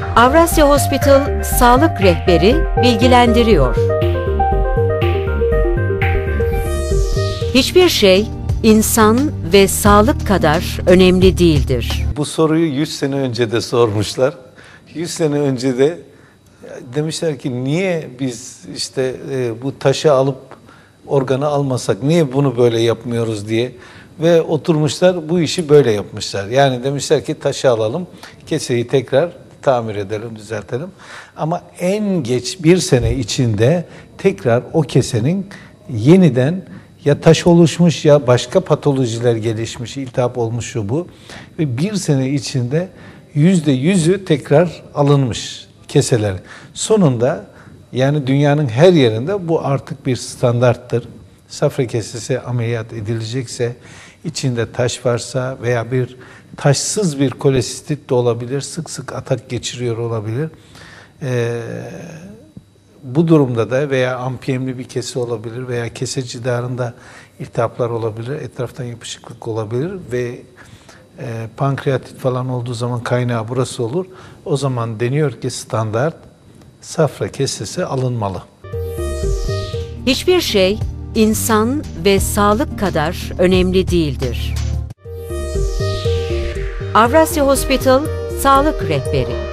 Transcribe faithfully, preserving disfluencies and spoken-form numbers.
Avrasya Hospital Sağlık Rehberi bilgilendiriyor. Hiçbir şey insan ve sağlık kadar önemli değildir. Bu soruyu yüz sene önce de sormuşlar. yüz sene önce de demişler ki niye biz işte e, bu taşı alıp organı almasak, niye bunu böyle yapmıyoruz diye. Ve oturmuşlar bu işi böyle yapmışlar. Yani demişler ki taşı alalım, keseyi tekrar tamir edelim, düzeltelim. Ama en geç bir sene içinde tekrar o kesenin yeniden ya taş oluşmuş ya başka patolojiler gelişmiş, iltihap olmuş şu bu. Ve bir sene içinde yüzde yüzü tekrar alınmış keseler. Sonunda yani dünyanın her yerinde bu artık bir standarttır. Safra kesesi ameliyat edilecekse, içinde taş varsa veya bir taşsız bir kolesistit de olabilir, sık sık atak geçiriyor olabilir. Ee, bu durumda da veya ampiyemli bir kese olabilir veya kese cidarında iltihaplar olabilir, etraftan yapışıklık olabilir ve e, pankreatit falan olduğu zaman kaynağı burası olur. O zaman deniyor ki standart safra kesesi alınmalı. Hiçbir şey insan ve sağlık kadar önemli değildir. Avrasya Hospital Sağlık Rehberi